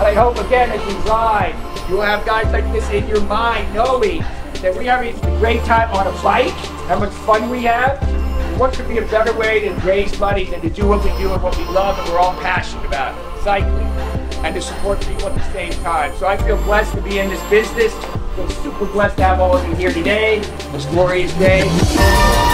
I hope again as we ride, you will have guys like this in your mind, knowing that we have a great time on a bike, how much fun we have. What could be a better way to raise money than to do what we do and what we love and we're all passionate about, cycling, and to support people at the same time. So I feel blessed to be in this business. I feel super blessed to have all of you here today, this glorious day.